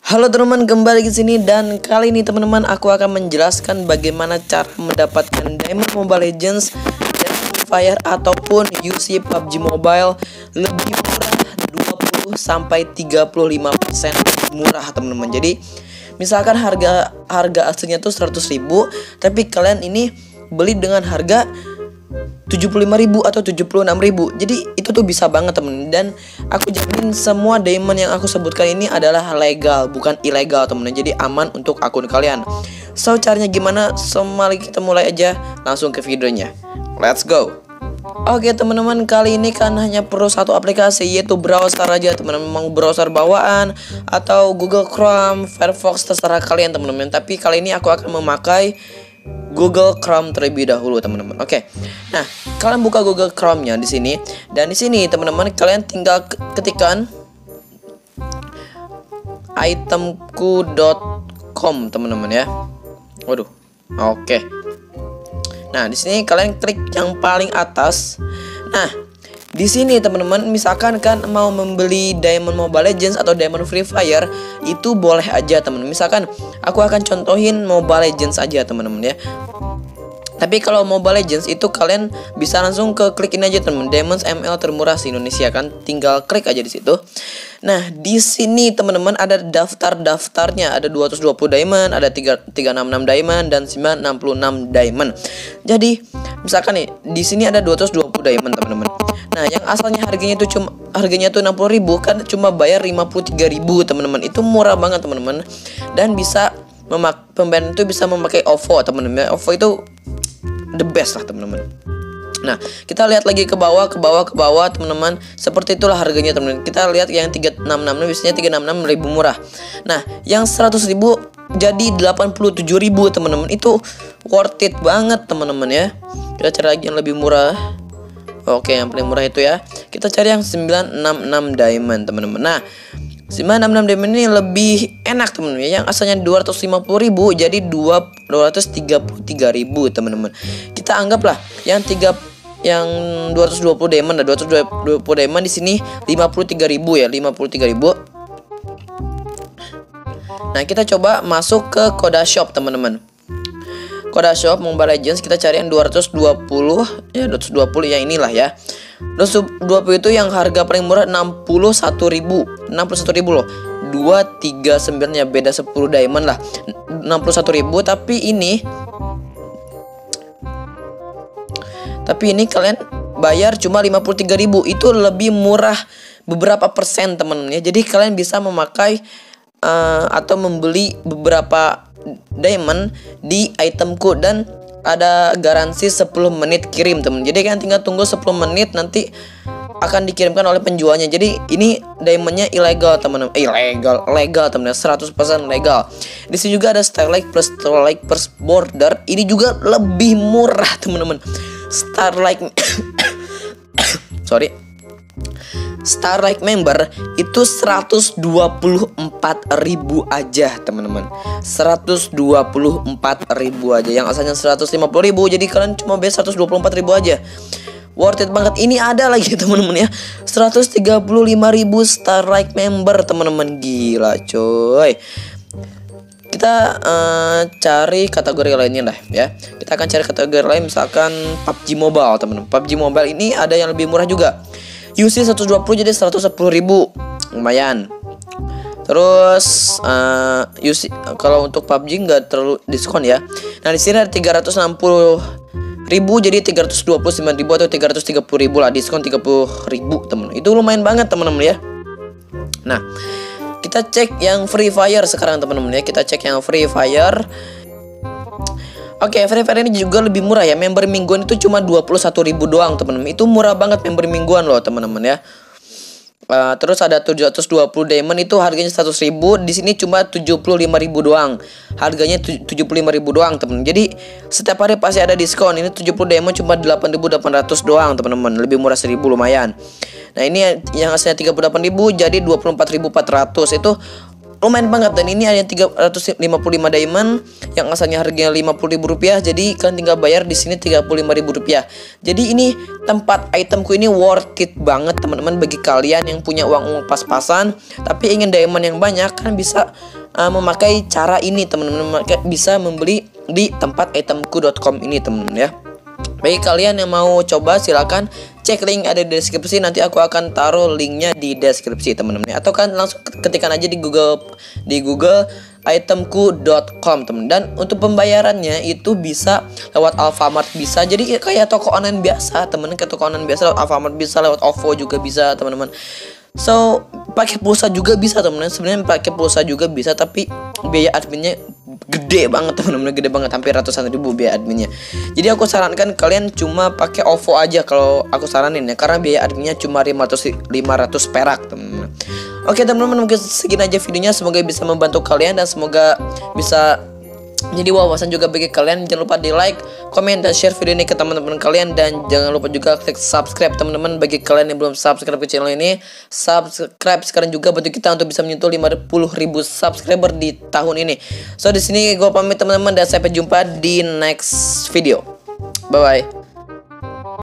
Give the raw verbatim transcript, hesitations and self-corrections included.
Halo teman-teman, kembali ke sini dan kali ini teman-teman aku akan menjelaskan bagaimana cara mendapatkan Diamond Mobile Legends dan Free Fire ataupun U C P U B G Mobile lebih murah dua puluh sampai tiga puluh lima persen murah teman-teman. Jadi misalkan harga harga aslinya tuh seratus ribu, tapi kalian ini beli dengan harga tujuh puluh lima ribu atau tujuh puluh enam ribu. Jadi itu tuh bisa banget temen. Dan aku jamin semua diamond yang aku sebutkan ini adalah legal, bukan ilegal temen. Jadi aman untuk akun kalian. So caranya gimana? So mari kita mulai aja langsung ke videonya. Let's go. Oke teman-teman, kali ini kan hanya perlu satu aplikasi, yaitu browser aja teman-teman. Mau browser bawaan atau Google Chrome, Firefox, terserah kalian teman-teman. Tapi kali ini aku akan memakai Google Chrome terlebih dahulu teman-teman. Oke. Nah, kalian buka Google Chrome-nya di sini, dan di sini teman-teman kalian tinggal ketikkan itemku dot com teman-teman ya. Waduh. Oke. Nah, di sini kalian klik yang paling atas. Nah, di sini teman-teman, misalkan kan mau membeli Diamond Mobile Legends atau Diamond Free Fire, itu boleh aja teman-teman. Misalkan aku akan contohin Mobile Legends aja teman-teman ya. Tapi kalau Mobile Legends itu kalian bisa langsung ke klik ini aja teman-teman, Diamonds M L termurah di Indonesia kan, tinggal klik aja di situ. Nah, di sini teman-teman ada daftar-daftarnya, ada dua ratus dua puluh diamond, ada tiga ratus enam puluh enam diamond dan sembilan ratus enam puluh enam diamond. Jadi, misalkan nih, di sini ada dua ratus dua puluh diamond teman-teman. Nah, yang asalnya harganya itu cuma harganya itu enam puluh ribu kan, cuma bayar lima puluh tiga ribu teman-teman. Itu murah banget teman-teman. Dan bisa memak pembelian itu bisa memakai O V O teman-teman. O V O itu the best lah teman-teman. Nah, kita lihat lagi ke bawah, ke bawah, ke bawah teman-teman. Seperti itulah harganya teman-teman. Kita lihat yang tiga ratus enam puluh enam biasanya tiga ratus enam puluh enam ribu murah. Nah, yang seratus ribu jadi delapan puluh tujuh ribu teman-teman. Itu worth it banget teman-teman ya. Kita cari lagi yang lebih murah. Oke, yang paling murah itu ya. Kita cari yang sembilan ratus enam puluh enam diamond teman-teman. Nah, sembilan ratus enam puluh enam diamond ini lebih enak teman-teman ya. Yang asalnya dua ratus lima puluh ribu jadi dua ratus tiga puluh tiga ribu teman-teman. Kita anggaplah yang tiga yang dua ratus dua puluh diamond, dua ratus dua puluh diamond di sini lima puluh tiga ribu ya, lima puluh tiga ribu. Nah, kita coba masuk ke Koda Shop teman-teman. Koda Shop Mobile Legends, kita cari yang dua ratus dua puluh ya, dua ratus dua puluh yang inilah ya. dua ratus dua puluh itu yang harga paling murah enam puluh satu ribu. enam puluh satu ribu loh. dua ratus tiga puluh sembilan ya, beda sepuluh diamond lah. enam puluh satu ribu, tapi ini Tapi ini kalian bayar cuma lima puluh tiga ribu. Itu lebih murah beberapa persen teman-teman ya. Jadi kalian bisa memakai uh, atau membeli beberapa diamond di itemku, dan ada garansi sepuluh menit kirim teman. Jadi kalian tinggal tunggu sepuluh menit, nanti akan dikirimkan oleh penjualnya. Jadi ini diamondnya ilegal teman-teman. Ilegal, legal teman-teman, seratus persen legal. Di sini juga ada Starlight plus Starlight plus Border. Ini juga lebih murah teman-teman. Starlight Sorry Starlight member itu seratus dua puluh empat ribu aja teman-teman. seratus dua puluh empat ribu aja. Yang asalnya seratus lima puluh ribu, jadi kalian cuma bayar seratus dua puluh empat ribu aja. Worth it banget. Ini ada lagi teman-teman ya, seratus tiga puluh lima ribu Starlight member teman-teman. Gila coy. Kita uh, cari kategori lainnya lah ya. Kita akan cari kategori lain, misalkan P U B G Mobile teman-teman. P U B G Mobile ini ada yang lebih murah juga. U C seratus dua puluh jadi seratus sepuluh ribu, lumayan. Terus uh, U C kalau untuk P U B G nggak terlalu diskon ya. Nah, di sini ada tiga ratus enam puluh ribu jadi tiga ratus dua puluh sembilan ribu atau tiga ratus tiga puluh ribu lah, diskon tiga puluh ribu teman. Itu lumayan banget teman-teman ya. Nah, kita cek yang Free Fire sekarang teman-teman ya. Kita cek yang Free Fire. Oke, Free Fire ini juga lebih murah ya. Member mingguan itu cuma dua puluh satu ribu doang teman-teman. Itu murah banget member mingguan loh teman-teman ya. Uh, terus ada tujuh ratus dua puluh diamond itu harganya seratus ribu. Di sini cuma tujuh puluh lima ribu doang. Harganya tujuh puluh lima ribu doang teman. Jadi setiap hari pasti ada diskon. Ini tujuh puluh diamond cuma delapan ribu delapan ratus doang teman-teman. Lebih murah seribu, lumayan. Nah, ini yang hasilnya tiga puluh delapan ribu jadi dua puluh empat ribu empat ratus. Itu lumayan banget. Dan ini ada yang tiga ratus lima puluh lima diamond yang asalnya harganya lima puluh ribu rupiah, jadi kalian tinggal bayar di sini tiga puluh lima ribu rupiah. Jadi ini tempat itemku ini worth it banget teman-teman. Bagi kalian yang punya uang uang pas-pasan tapi ingin diamond yang banyak, kan bisa uh, memakai cara ini teman-teman, bisa membeli di tempat itemku dot com ini teman-teman ya. Bagi kalian yang mau coba silakan cek link ada di deskripsi, nanti aku akan taruh linknya di deskripsi teman-teman, atau kan langsung ketikan aja di Google di Google itemku dot com teman. Dan untuk pembayarannya itu bisa lewat Alfamart, bisa jadi kayak toko online biasa teman, kayak toko online biasa lewat Alfamart bisa, lewat OVO juga bisa teman-teman. So pakai pulsa juga bisa teman-teman, sebenarnya pakai pulsa juga bisa, tapi biaya adminnya gede banget teman-teman, gede banget, hampir ratusan ribu biaya adminnya. Jadi aku sarankan kalian cuma pakai OVO aja kalau aku saranin ya, karena biaya adminnya cuma lima ratus perak teman-teman. Oke teman-teman, mungkin segini aja videonya, semoga bisa membantu kalian dan semoga bisa jadi wawasan juga bagi kalian. Jangan lupa di like, komen, dan share video ini ke teman-teman kalian, dan jangan lupa juga klik subscribe teman-teman. Bagi kalian yang belum subscribe ke channel ini, subscribe sekarang juga, bantu kita untuk bisa menyentuh lima puluh ribu subscriber di tahun ini. So di sini gue pamit teman-teman, dan sampai jumpa di next video. Bye bye.